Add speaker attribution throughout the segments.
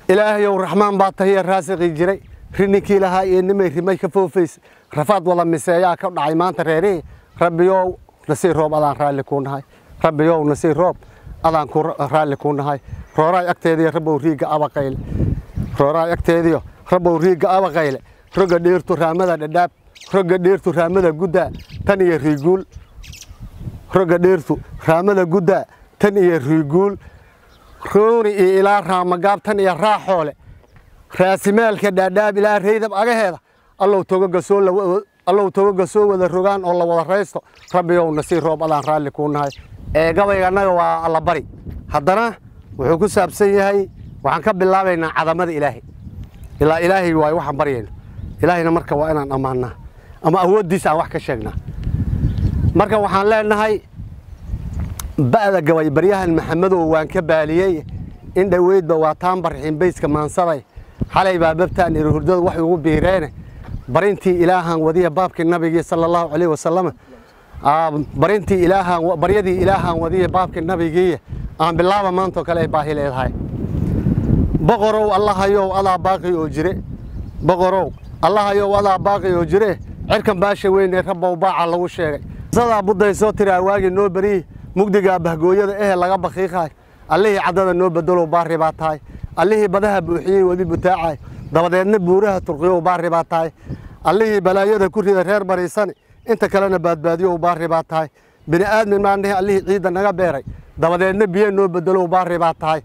Speaker 1: إلهي ورحمن باطهي الراسقي جري رنكي لها إنما رمي كفوفيس رفض والله مسايا كون عيمان تريري ربي يو نسير روب أذان رالي كون هاي ربي يو نسير روب أذان رالي كون هاي روراي أكتيدي ربو ريق أبا قيل روراي أكتيدي ربو ريق أبا قيل رقا ديرتو رامدا داب رقا ديرتو رامدا قدا تاني ريقول رقا ديرتو رامدا قدا تاني ريقول روني إلى رامقاب تاني راحولي راسمال كداداب إلى ريدب أجهدا الله توجه سول الله توجه سول الرجان الله ولا رئيسه ربي يوم نسير روب الله رالي كون هاي قبل أنا والله بري حضرنا وحكوا سابسي هاي وعنكب الله بين عظمة إلهي إلا إلهي وحن بريين إلهينا مركب وأنا أماننا أما أود ديس على وحكة شجنا مركب وحن لنا هاي بعد جوي بريها المحمد وعنكب عليه إن دويد بواتام برحين بيس كمان صبي حالي بابتان يرهدود وحي وبيرانه برينتي إلها وذي بابك النبي صلى الله عليه وسلم برينتي إلها بريدي إلها وذي بابك النبي بالله ما أنتو كلي باهي لهاي بقروا الله يو الله باقي يجري بقروا الله يو الله باقي يجري عركم باشا وين ربوا باع الله وشيء صدا بده يسوتر أواجي نوبري مقدقة بهجوية لقى بخيخاي عليه عدد النوب بدلوا باري باتاي عليه بدها بوحي ودي بتاعي دبدنا بورها ترقيه وباري باتاي عليه بلايا كل غير بريسان انت كلنا باديو وباري باتاي بني ادم ما عنده عليه عيد نغا بيري دبدنا بيه نوب بدلوا باري باتاي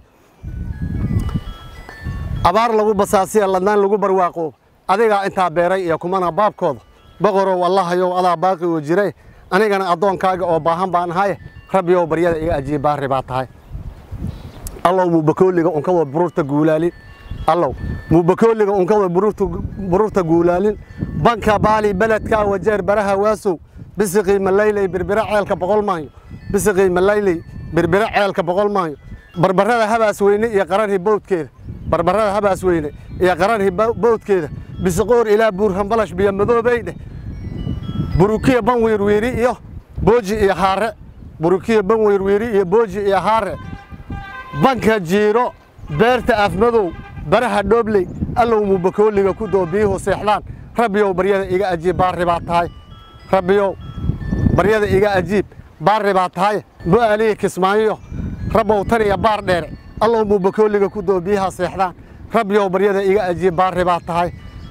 Speaker 1: abaar lagu basaasiyo ladnaan lagu barwaaqo adiga inta beeray iyo kumana baabkooda boqoro wallahi yow adaa baaqi oo jiray anigana adoonkaaga oo baahan baan ahay rabbi yow baryada iga ajiib baari baa tahay الله مبكوليga on ka wada bururta guulaalin الله مبكوليga on ka wada bururta guulaalin banka baali baladka wajeer baraha waasow bisqi malaylay birbira ceelka boqol maayo bisqi malaylay birbira ceelka boqol maayo barbarada habaas weyne iyo qaranhi boodkeeda barbarada habaas weyne iyo qaranhi boodkeeda bisqoor ilaa buurhan balash biyo madoobayde burukiya ban weerweeri iyo booji iyo haare burukiya ban weerweeri iyo booji iyo haare banka jiiro beerta afmadow baraha dhobley allow mubakoliga ku doobiyo seexlaan rabbiyow baryada iga ajiib baari baa tahay rabbiyow baryada iga ajiib baari baa tahay bu'aaliye kismaayo rabbow tan iyo baar dheer allow mubakoliga ku doobiyaha seexlaan rabbiyow baryada iga ajiib baari baa tahay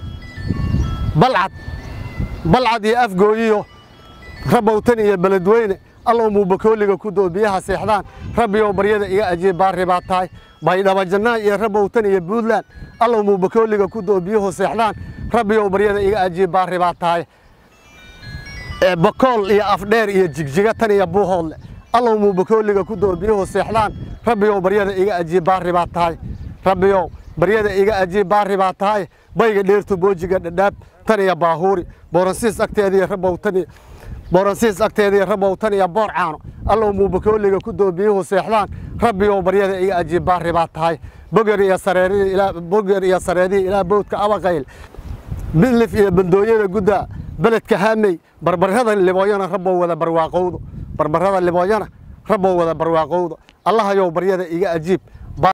Speaker 1: balcad iyo afgooyiyo rabbow tan iyo beledweyne الله مبكوليga ku doobiyaha seexdaan rabbiyow baryada iga ajiib baari baa tahay baydhaba jannaa iyo rabbow tan iyo buudland allah mubakoliga ku doobiyaha seexdaan rabbiyow baryada iga ajiib baari baa tahay bakool iyo afdheer iyo jigjiga tan iyo buuhoodle allah mubakoliga ku doobiyaha seexdaan rabbiyow baryada iga ajiib baari baa tahay rabbiyow baryada iga ajiib baari baa tahay bayga dheertu boojiga dhadhaab tan iyo baahuuri booransiis agteedii rabbow tan بورنسيس أكتيدي ربوا تاني بور عانو الله مو بكوليga ku doobiyo seexdaan rabbiyow baryada iga ajiib baari baa tahay bogar iyo sareedi ila boodka abaqayl bilif iyo bandooyada guda baladka haamay barbarada libooyana rabbow wada barwaaqowdo barbarada libooyana rabbow wada barwaaqowdo allah yow baryada iga ajiib